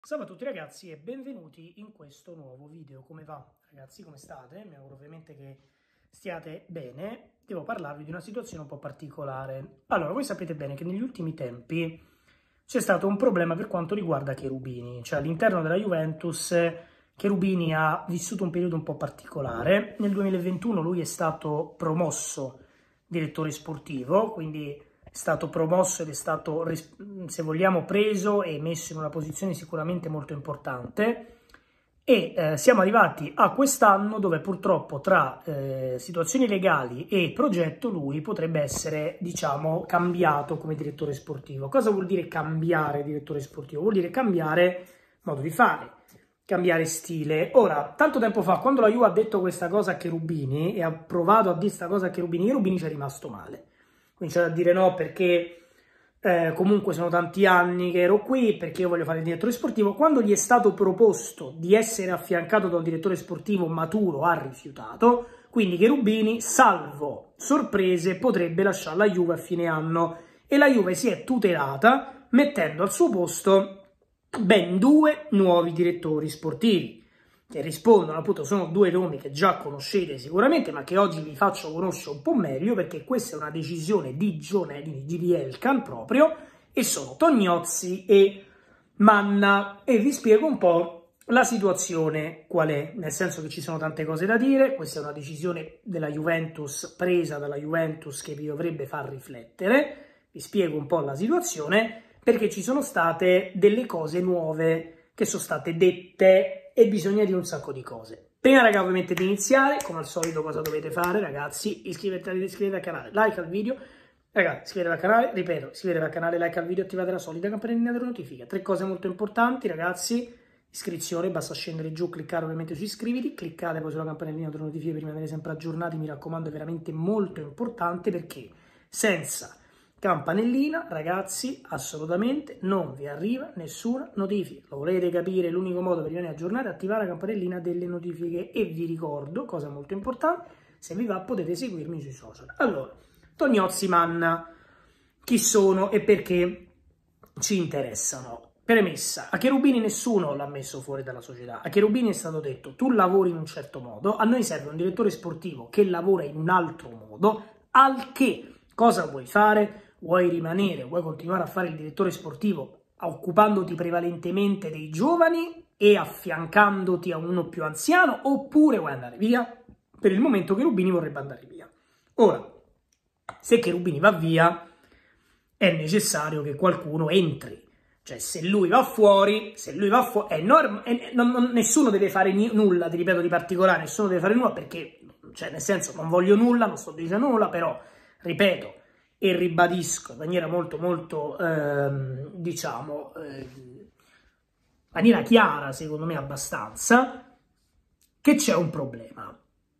Salve a tutti ragazzi e benvenuti in questo nuovo video. Come va ragazzi? Come state? Mi auguro ovviamente che stiate bene. Devo parlarvi di una situazione un po' particolare. Allora, voi sapete bene che negli ultimi tempi c'è stato un problema per quanto riguarda Cherubini, cioè all'interno della Juventus Cherubini ha vissuto un periodo un po' particolare. Nel 2021 lui è stato promosso direttore sportivo, quindi è stato promosso ed è stato, se vogliamo, preso e messo in una posizione sicuramente molto importante. E siamo arrivati a quest'anno dove purtroppo tra situazioni legali e progetto lui potrebbe essere, diciamo, cambiato come direttore sportivo. Cosa vuol dire cambiare direttore sportivo? Vuol dire cambiare modo di fare, cambiare stile. Ora, tanto tempo fa, quando la Juve ha detto questa cosa a Cherubini e ha provato a dire questa cosa a Cherubini ci è rimasto male. Cominciato a dire no perché comunque sono tanti anni che ero qui, perché io voglio fare il direttore sportivo. Quando gli è stato proposto di essere affiancato da un direttore sportivo maturo ha rifiutato, quindi Cherubini, salvo sorprese, potrebbe lasciare la Juve a fine anno e la Juve si è tutelata mettendo al suo posto ben 2 nuovi direttori sportivi che rispondono, appunto, sono 2 nomi che già conoscete sicuramente, ma che oggi vi faccio conoscere un po' meglio, perché questa è una decisione di Elkann proprio, e sono Tognozzi e Manna, e vi spiego un po' la situazione qual è, nel senso che ci sono tante cose da dire. Questa è una decisione della Juventus, presa dalla Juventus, che vi dovrebbe far riflettere. Vi spiego un po' la situazione, perché ci sono state delle cose nuove che sono state dette e bisogna dire un sacco di cose. Prima, raga, ovviamente di iniziare, come al solito cosa dovete fare, ragazzi? Iscrivetevi al canale, like al video, ragazzi, iscrivetevi al canale, ripeto, iscrivetevi al canale, like al video, attivate la solita campanellina delle notifiche. 3 cose molto importanti, ragazzi: iscrizione, basta scendere giù, cliccare ovviamente su iscriviti, cliccate poi sulla campanellina delle notifiche per rimanere sempre aggiornati, mi raccomando, è veramente molto importante, perché senza campanellina, ragazzi, assolutamente non vi arriva nessuna notifica. Lo volete capire? L'unico modo per rimanere aggiornati è attivare la campanellina delle notifiche. E vi ricordo, cosa molto importante, se vi va potete seguirmi sui social. Allora, Tognozzi, Manna, chi sono e perché ci interessano? Premessa: a Cherubini nessuno l'ha messo fuori dalla società. A Cherubini è stato detto: tu lavori in un certo modo, a noi serve un direttore sportivo che lavora in un altro modo, al che cosa vuoi fare? Vuoi rimanere, vuoi continuare a fare il direttore sportivo occupandoti prevalentemente dei giovani e affiancandoti a uno più anziano, oppure vuoi andare via? Per il momento Cherubini vorrebbe andare via. Ora, se Cherubini va via, è necessario che qualcuno entri. Cioè, se lui va fuori, nessuno deve fare nulla, ti ripeto, di particolare, nessuno deve fare nulla, perché, cioè, nel senso, non voglio nulla, non sto dicendo nulla, però, ripeto, e ribadisco in maniera molto, diciamo, in maniera chiara, secondo me abbastanza, che c'è un problema.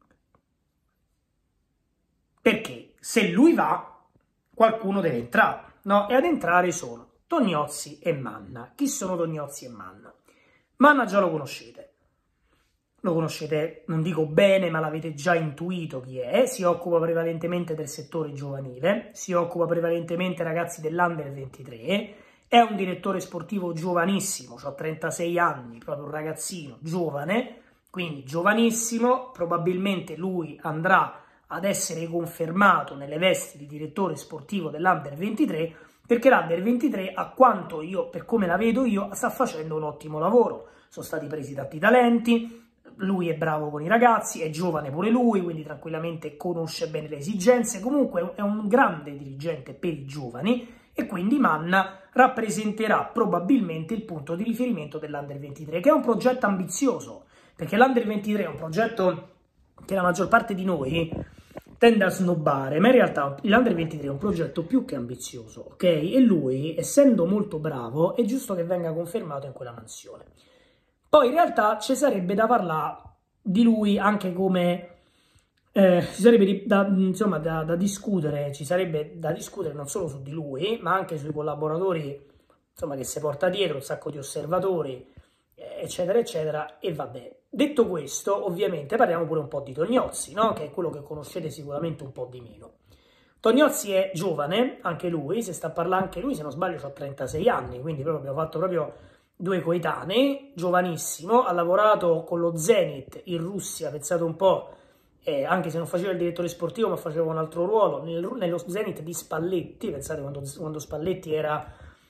Perché se lui va, qualcuno deve entrare, no? E ad entrare sono Tognozzi e Manna. Chi sono Tognozzi e Manna? Manna già lo conoscete. Lo conoscete, non dico bene, ma l'avete già intuito chi è. Si occupa prevalentemente del settore giovanile, si occupa prevalentemente, ragazzi, dell'Under 23, è un direttore sportivo giovanissimo, ha 36 anni, proprio un ragazzino giovane, quindi giovanissimo. Probabilmente lui andrà ad essere confermato nelle vesti di direttore sportivo dell'Under 23, perché l'Under 23, a quanto io, per come la vedo io, sta facendo un ottimo lavoro. Sono stati presi tanti talenti, lui è bravo con i ragazzi, è giovane pure lui, quindi tranquillamente conosce bene le esigenze. Comunque è un grande dirigente per i giovani, e quindi Manna rappresenterà probabilmente il punto di riferimento dell'Under 23, che è un progetto ambizioso, perché l'Under 23 è un progetto che la maggior parte di noi tende a snobbare, ma in realtà l'Under 23 è un progetto più che ambizioso, ok? E lui, essendo molto bravo, è giusto che venga confermato in quella mansione. Poi in realtà ci sarebbe da parlare di lui anche come, ci sarebbe da discutere, ci sarebbe da discutere non solo su di lui, ma anche sui collaboratori, insomma, che si porta dietro, un sacco di osservatori, eccetera, eccetera, e vabbè. Detto questo, ovviamente parliamo pure un po' di Tognozzi, no? Che è quello che conoscete sicuramente un po' di meno. Tognozzi è giovane, anche lui, se sta parlando anche lui, se non sbaglio, ha 36 anni, quindi proprio abbiamo fatto proprio due coetanei, giovanissimo, ha lavorato con lo Zenit in Russia, pensate un po', anche se non faceva il direttore sportivo ma faceva un altro ruolo, nello Zenit di Spalletti, pensate quando Spalletti era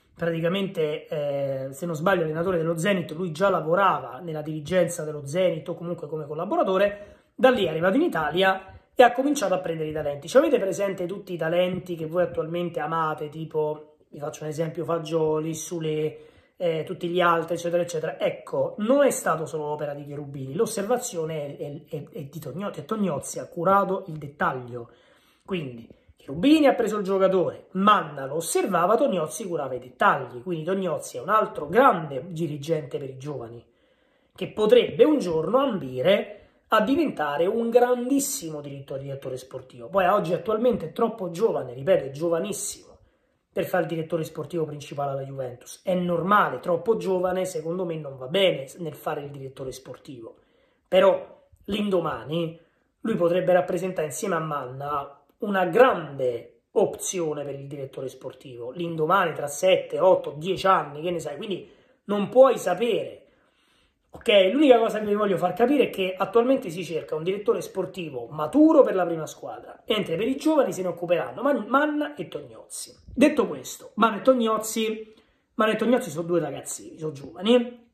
praticamente, se non sbaglio, allenatore dello Zenit, lui già lavorava nella dirigenza dello Zenit o comunque come collaboratore, da lì è arrivato in Italia e ha cominciato a prendere i talenti. Ci avete presente tutti i talenti che voi attualmente amate, tipo, vi faccio un esempio, Fagioli, Sule, tutti gli altri, eccetera, eccetera. Ecco, non è stato solo l'opera di Cherubini, l'osservazione è di Tognozzi, ha curato il dettaglio. Quindi, Cherubini ha preso il giocatore, Manna lo osservava, Tognozzi curava i dettagli. Quindi Tognozzi è un altro grande dirigente per i giovani, che potrebbe un giorno ambire a diventare un grandissimo direttore sportivo. Poi oggi attualmente è troppo giovane, ripeto, è giovanissimo per fare il direttore sportivo principale alla Juventus. È normale, troppo giovane, secondo me non va bene nel fare il direttore sportivo. Però l'indomani lui potrebbe rappresentare insieme a Manna una grande opzione per il direttore sportivo. L'indomani tra 7, 8, 10 anni, che ne sai, quindi non puoi sapere. Ok, l'unica cosa che vi voglio far capire è che attualmente si cerca un direttore sportivo maturo per la prima squadra, mentre per i giovani se ne occuperanno Manna e Tognozzi. Detto questo, Manna e Tognozzi sono due ragazzini, sono giovani.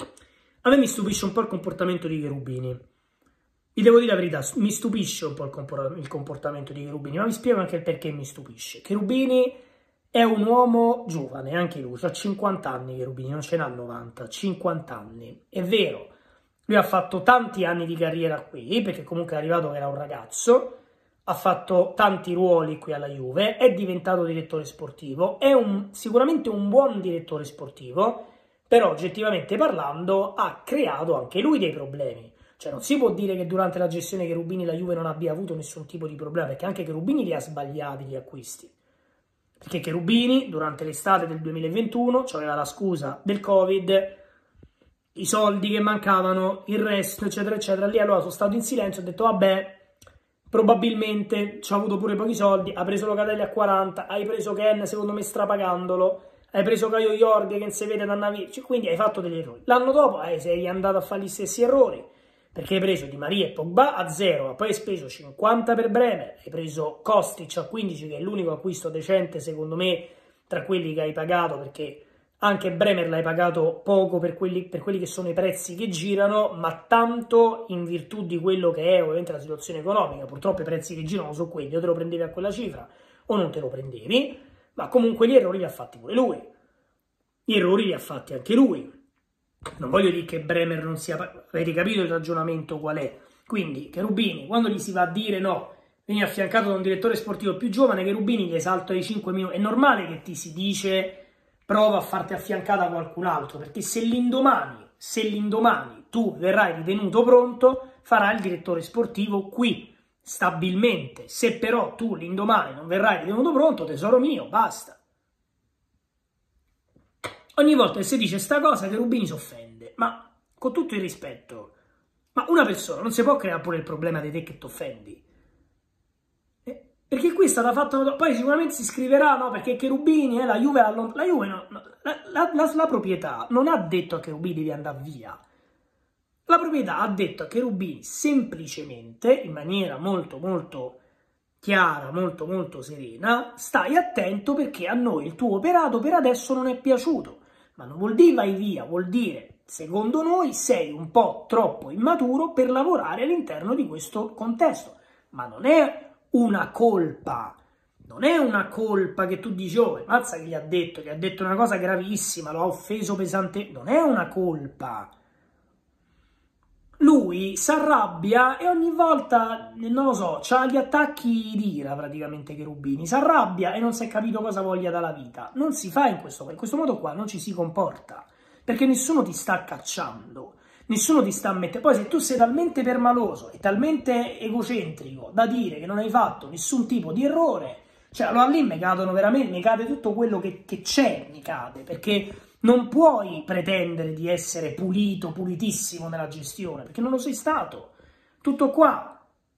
A me mi stupisce un po' il comportamento di Cherubini. Vi devo dire la verità, mi stupisce un po' il comportamento di Cherubini, ma vi spiego anche il perché mi stupisce. Cherubini è un uomo giovane, anche lui, ha 50 anni Cherubini, non ce n'ha 90, 50 anni. È vero, lui ha fatto tanti anni di carriera qui, perché comunque è arrivato che era un ragazzo, ha fatto tanti ruoli qui alla Juve, è diventato direttore sportivo, è sicuramente un buon direttore sportivo, però oggettivamente parlando ha creato anche lui dei problemi. Cioè non si può dire che durante la gestione Cherubini la Juve non abbia avuto nessun tipo di problema, perché anche Cherubini li ha sbagliati gli acquisti. Perché Cherubini, durante l'estate del 2021, aveva la scusa del Covid, i soldi che mancavano, il resto, eccetera, eccetera. Lì allora sono stato in silenzio e ho detto, vabbè, probabilmente ci ha avuto pure pochi soldi, ha preso Locatelli a 40, hai preso Ken, secondo me strapagandolo, hai preso Caio Jorge che non si vede da Navi, cioè, quindi hai fatto degli errori. L'anno dopo sei andato a fare gli stessi errori, perché hai preso Di Maria e Pogba a 0, poi hai speso 50 per Bremer, hai preso Kostic a 15, che è l'unico acquisto decente secondo me tra quelli che hai pagato, perché anche Bremer l'hai pagato poco per quelli che sono i prezzi che girano, ma tanto in virtù di quello che è ovviamente la situazione economica. Purtroppo i prezzi che girano sono quelli, o te lo prendevi a quella cifra o non te lo prendevi, ma comunque gli errori li ha fatti pure lui, gli errori li ha fatti anche lui. Non voglio dire che Bremer non sia... Avete capito il ragionamento qual è? Quindi Cherubini, quando gli si va a dire no, vieni affiancato da un direttore sportivo più giovane, Cherubini gli salta i 5 minuti. È normale che ti si dice prova a farti affiancare da qualcun altro, perché se l'indomani tu verrai ritenuto pronto, farai il direttore sportivo qui, stabilmente. Se però tu l'indomani non verrai ritenuto pronto, tesoro mio, basta. Ogni volta che si dice sta cosa Cherubini si offende, ma con tutto il rispetto, ma una persona non si può creare pure il problema di te che ti offendi. Perché qui è stata fatta, poi sicuramente si scriverà, no, perché Cherubini, la Juve la proprietà non ha detto a Cherubini di andare via. La proprietà ha detto a Cherubini semplicemente, in maniera molto molto chiara, molto molto serena, stai attento perché a noi il tuo operato per adesso non è piaciuto. Ma non vuol dire vai via, vuol dire, secondo noi, sei un po' troppo immaturo per lavorare all'interno di questo contesto. Ma non è una colpa, non è una colpa che tu dici, oh, mazza che che ha detto una cosa gravissima, lo ha offeso pesante, non è una colpa. Lui si arrabbia e ogni volta, non lo so, c'ha gli attacchi di ira praticamente Cherubini, si arrabbia e non si è capito cosa voglia dalla vita. Non si fa in questo modo qua, non ci si comporta, perché nessuno ti sta cacciando, nessuno ti sta mettendo... Poi se tu sei talmente permaloso e talmente egocentrico da dire che non hai fatto nessun tipo di errore, cioè allora lì mi cadono veramente, mi cade tutto quello che c'è, mi cade, perché... Non puoi pretendere di essere pulito, pulitissimo nella gestione, perché non lo sei stato. Tutto qua.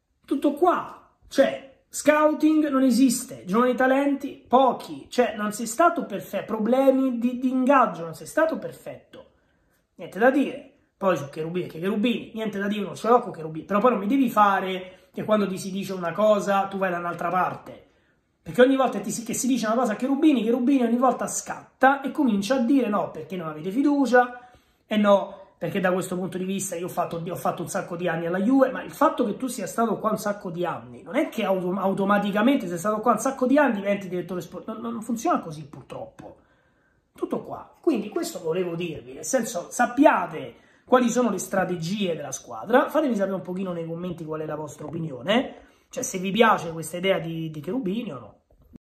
Cioè, scouting non esiste, giovani talenti, pochi. Cioè, non sei stato perfetto, problemi di ingaggio, non sei stato perfetto. niente da dire. Poi su Cherubini, che Cherubini, niente da dire, non ce l'ho con Cherubini, però poi non mi devi fare che quando ti si dice una cosa tu vai da un'altra parte, perché ogni volta che si dice una cosa a Cherubini ogni volta scatta e comincia a dire no, perché non avete fiducia, e no, perché da questo punto di vista io ho fatto un sacco di anni alla Juve, ma il fatto che tu sia stato qua un sacco di anni, non è che automaticamente sei stato qua un sacco di anni diventi direttore sportivo, non funziona così purtroppo, tutto qua. Quindi questo volevo dirvi, nel senso, sappiate quali sono le strategie della squadra, fatemi sapere un pochino nei commenti qual è la vostra opinione, cioè se vi piace questa idea di Cherubini o no.